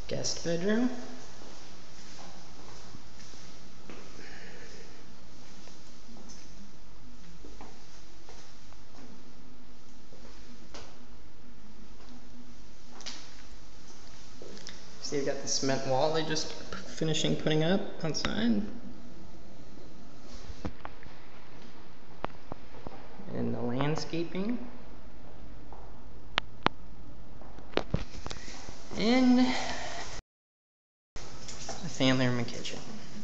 guest bedroom. See, I've got the cement wall they just finishing putting up outside. And the landscaping. And a family room and kitchen.